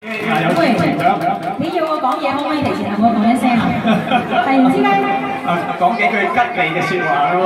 喂，你要我講嘢，可唔可以提前同我講一聲啊？係唔知咧。 講幾句吉利嘅説話咯。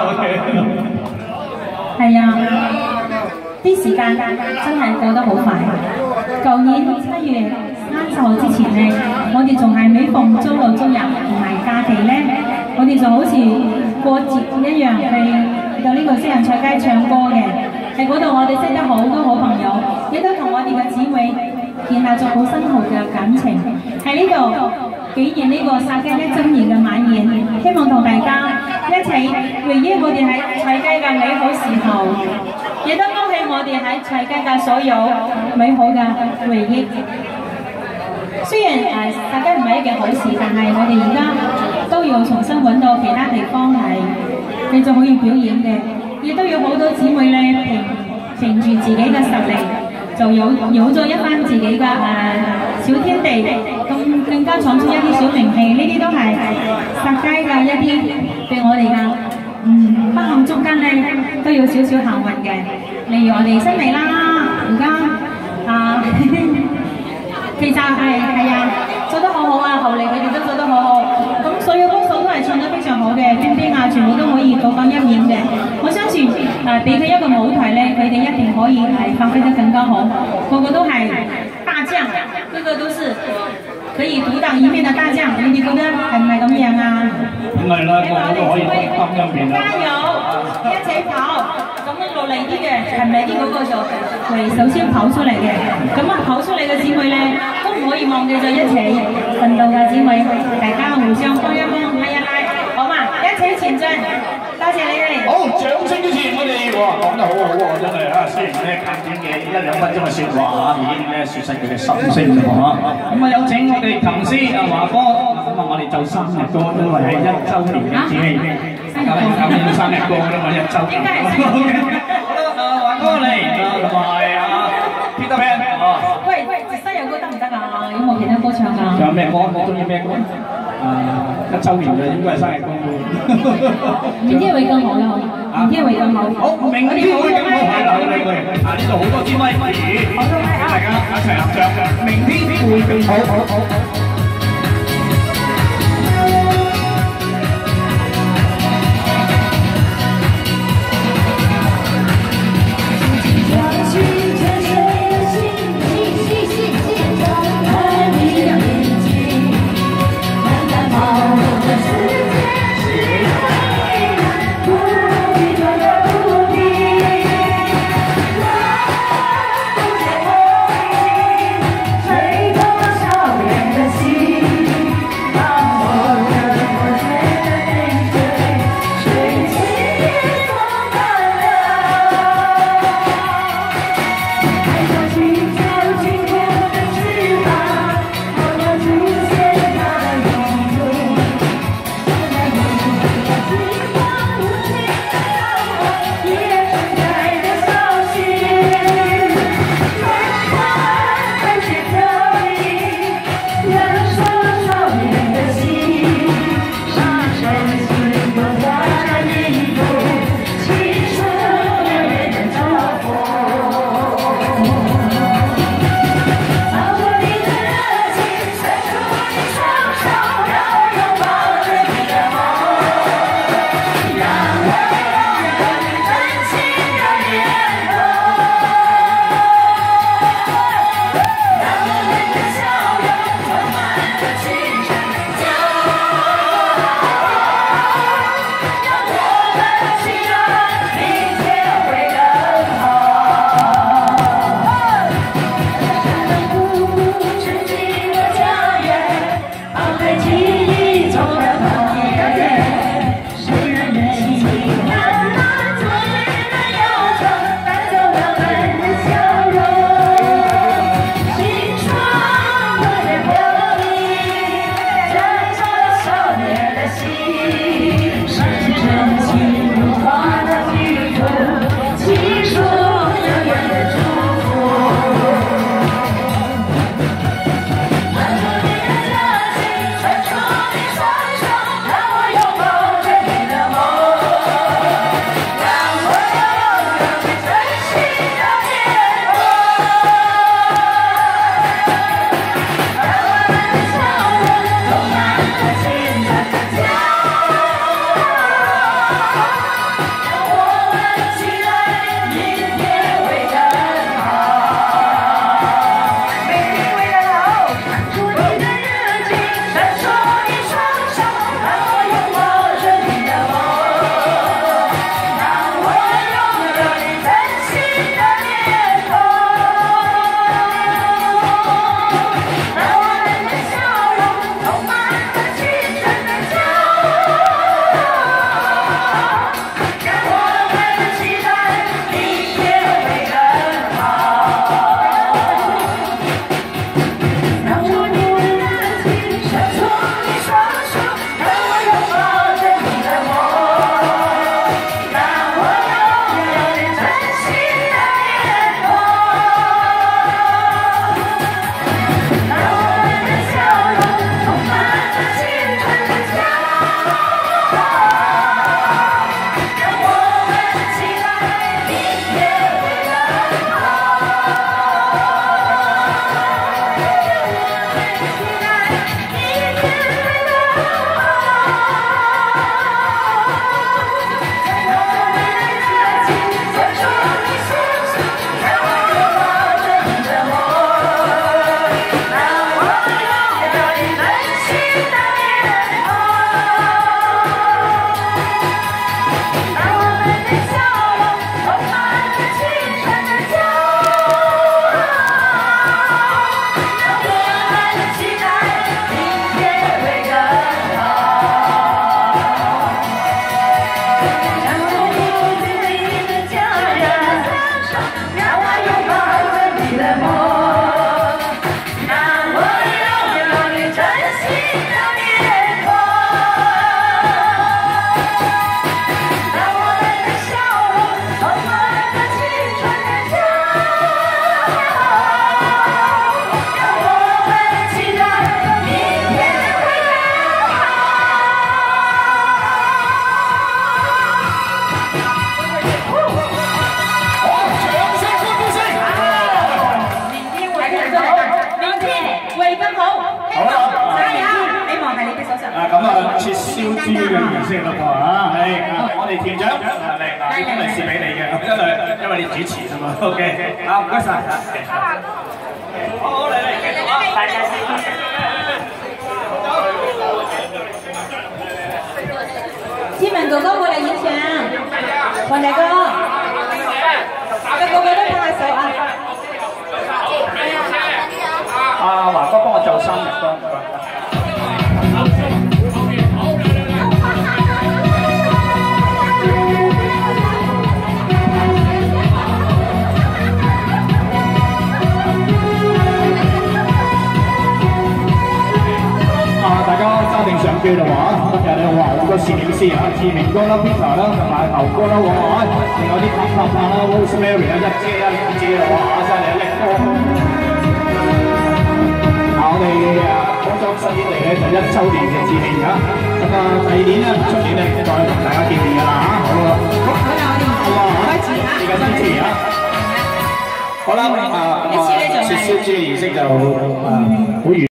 係啊，啲時間真係過得好快。舊年7月30號之前呢，我哋仲係每逢周六周日同埋假期呢，我哋就好似過節一樣去到呢個西洋菜街唱歌嘅。喺嗰度我哋識得好多好朋友，亦都同我哋嘅姊妹建立咗好深厚嘅感情。喺呢度紀念呢個殺雞1週年嘅晚宴，希望同大家一齊回憶我哋喺菜街嘅美好時候，亦都勾起我哋喺菜街嘅所有美好嘅回憶。雖然殺雞唔係一件好事，但係我哋而家都要重新揾到其他地方係繼續可以表演嘅，亦都有好多姊妹咧憑住自己嘅實力，就有咗一番自己嘅小天地，更加闖出一啲小名氣，呢啲都係殺雞嘅一啲對我哋嘅不幸中間咧都有少少幸運嘅。例如我哋新美啦，而家其實係啊，做得好好啊，後嚟佢哋都做得好好，咁所有歌手都係唱得非常好嘅，邊邊全部都可以獨當一面嘅。我相信俾佢一個舞台咧，佢哋一定可以發揮得更加好，個個都係大將，個個都是可以獨當一面的大將，你哋覺得係唔係咁樣啊？ 咁係啦，個個都可以獨當一面啦。 加油，一齊跑！咁樣落嚟啲嘅，勤力啲嗰個就係首先跑出嚟嘅。咁跑出嚟嘅姊妹咧，都唔可以忘記咗一齊奮鬥嘅姊妹，大家互相幫一幫，拉一拉，好嘛？一齊前進！多謝你哋。 好，掌聲之前，我哋講得好好喎，真係啊！雖然咧簡短嘅1、2分鐘嘅説話已經咧説出佢嘅心聲啫嘛。咁有請我哋琴師華哥，咁我哋就生日歌都係喺1週年嘅節氣，咁要生日歌啦嘛，1週年。好啦，華哥嚟，同埋Peter Pan。 喂，生日歌得唔得啊？有冇其他歌唱啊？ 仲有咩歌？你中意咩歌？1週年嘅應該係生日歌。 明天會更好啦，明天會更好。 好，明天會更好。係啦，呢度好多支咪，大家一齊合唱。明天會更好。 燒豬嘅儀式啦噃嚇，係我哋團長嚟嗱，呢封利是俾你嘅，因為你主持啊嘛 ，OK， 好唔該曬，好嚟繼續啊，大家先。 志文哥哥過嚟影相，雲大哥，個個都拍下手啊！ 阿華哥幫我做生日歌。大家揸定相機啦喎，今日咧哇好多攝影師啊，志明哥啦、Peter 啦，同埋牛哥啦喎，仲有啲拍啦 ，Rosemary 啊，一姐啊、兩姐啊，哇犀利叻哥！我哋工作室以嚟咧就1週年嘅致慶啊，咁啊第二年咧出年咧再同大家見面㗎啦嚇，好啦，好啊，開始啊，而家支持啊，好啦，咁啊，雪燒豬嘅儀式就好完。